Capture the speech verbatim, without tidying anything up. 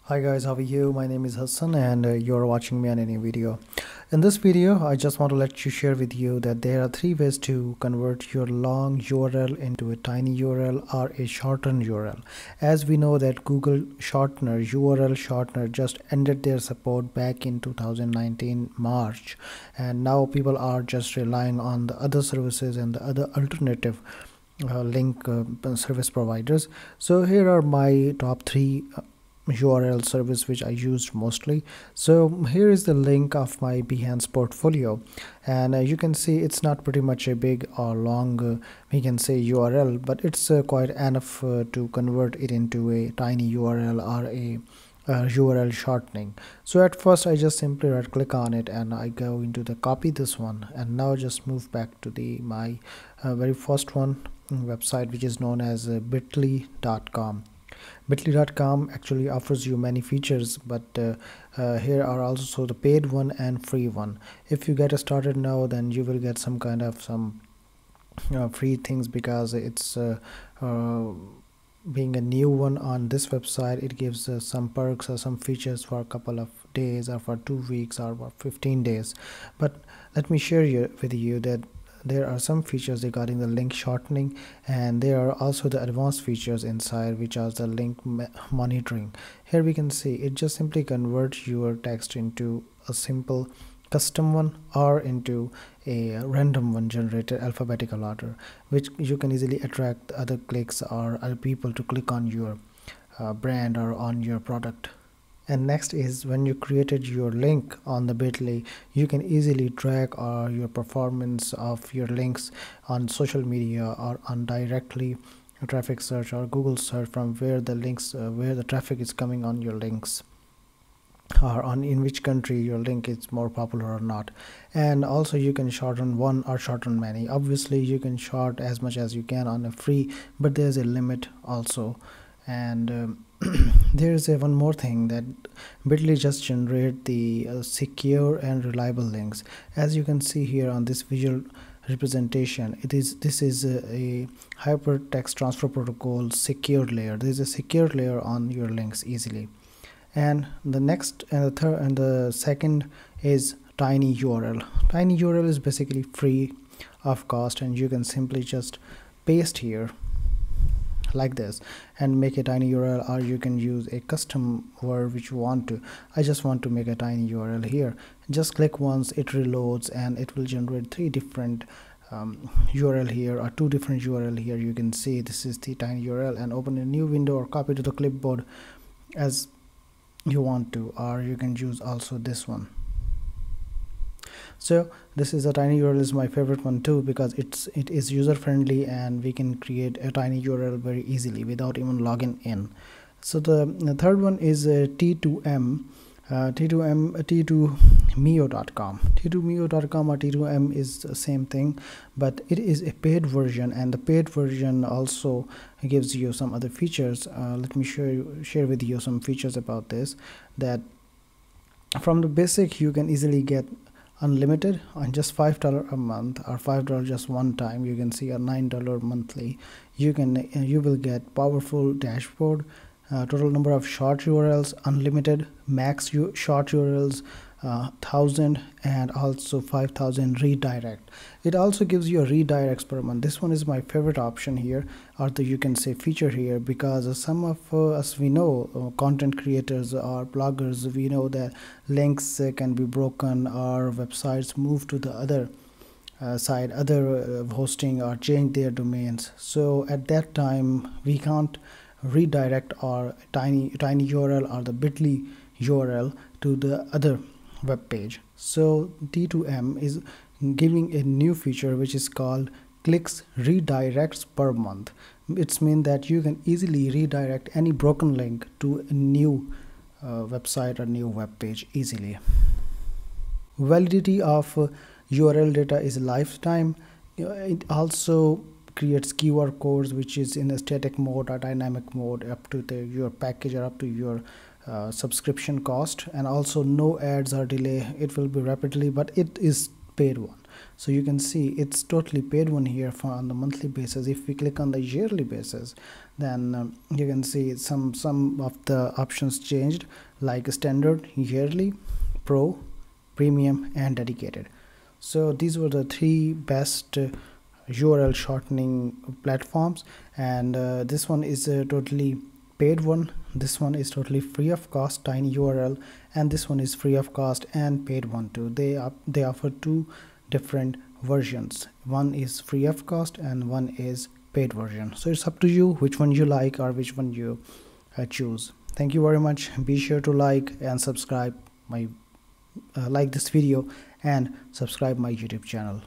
Hi guys, how are you? My name is Hassan and uh, you're watching me on any video. In this video, I just want to let you share with you that there are three ways to convert your long U R L into a tiny U R L or a shortened U R L. As we know that Google Shortener, U R L Shortener just ended their support back in two thousand nineteen March, and now people are just relying on the other services and the other alternative uh, link uh, service providers. So here are my top three uh, U R L service which I used mostly. So here is the link of my Behance portfolio, and uh, you can see it's not pretty much a big or long uh, we can say U R L, but it's uh, quite enough uh, to convert it into a tiny U R L or a uh, U R L shortening. So at first I just simply right click on it and I go into the copy this one, and now just move back to the my uh, very first one website, which is known as uh, bit.ly dot com. bit.ly dot com actually offers you many features, but uh, uh, here are also the paid one and free one. If you get started now, then you will get some kind of some uh, free things, because it's uh, uh, being a new one on this website. It gives uh, some perks or some features for a couple of days or for two weeks or for fifteen days. But let me share you, with you that there are some features regarding the link shortening, and there are also the advanced features inside, which are the link monitoring. Here we can see it just simply converts your text into a simple custom one or into a random one generated alphabetical order, which you can easily attract other clicks or other people to click on your uh, brand or on your product. And next is, when you created your link on the bit.ly, you can easily track uh, your performance of your links on social media or on directly traffic search or Google search, from where the links uh, where the traffic is coming on your links, or on in which country your link is more popular or not. And also you can shorten one or shorten many. Obviously you can short as much as you can on a free, but there's a limit also. And um, there's a one more thing, that bit.ly just generate the uh, secure and reliable links. As you can see here on this visual representation, it is this is a, a hypertext transfer protocol secured layer. There is a secured layer on your links easily. And the next and the third and the second is tiny U R L. Tiny U R L is basically free of cost, and you can simply just paste here like this and make a tiny U R L, or you can use a custom word which you want to. I just want to make a tiny U R L here. Just click once, it reloads, and it will generate three different um, U R L here, or two different U R L here. You can see this is the tiny U R L, and open a new window or copy to the clipboard as you want to, or you can use also this one. So this is a tiny U R L is my favorite one too, because it's it is user friendly and we can create a tiny U R L very easily without even logging in. So the, the third one is uh, T two M uh, T two M uh, T two mio dot com. T two mio dot com or T two M is the same thing, but it is a paid version, and the paid version also gives you some other features. Uh, let me share you, share with you some features about this. That from the basic you can easily get unlimited on just five dollars a month, or five dollars just one time. You can see a nine dollars monthly. You can uh, you will get powerful dashboard, uh, total number of short U R Ls unlimited, max U short U R Ls uh, thousand, and also five thousand redirect. It also gives you a redirects per month. This one is my favorite option here, or the you can say feature here, because some of uh, us we know uh, content creators or bloggers, we know that links uh, can be broken, or websites move to the other uh, side, other uh, hosting, or change their domains. So at that time we can't redirect our tiny tiny U R L or the bit.ly U R L to the other web page. So T two M is giving a new feature which is called clicks redirects per month. It's mean that you can easily redirect any broken link to a new uh, website or new web page easily. Validity of uh, U R L data is lifetime. It also creates Q R codes, which is in a static mode or dynamic mode, up to the your package or up to your uh, subscription cost. And also no ads or delay, it will be rapidly, but it is paid one. So you can see it's totally paid one here for on the monthly basis. If we click on the yearly basis, then um, you can see some some of the options changed, like standard, yearly, pro, premium, and dedicated. So these were the three best uh, U R L shortening platforms, and uh, this one is a totally paid one, this one is totally free of cost, tiny U R L, and this one is free of cost and paid one too. They are they offer two different versions. One is free of cost and one is paid version. So it's up to you which one you like or which one you uh, choose. Thank you very much. Be sure to like and subscribe my uh, like this video and subscribe my YouTube channel.